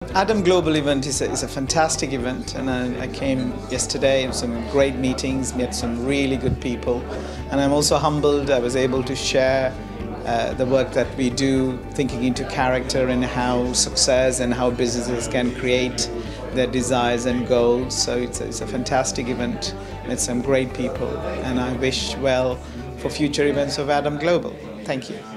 AGM Global event is a fantastic event, and I came yesterday and some great meetings, met some really good people, and I'm also humbled I was able to share the work that we do, thinking into character and how success and how businesses can create their desires and goals. So it's a fantastic event, met some great people, and I wish well for future events of AGM Global. Thank you.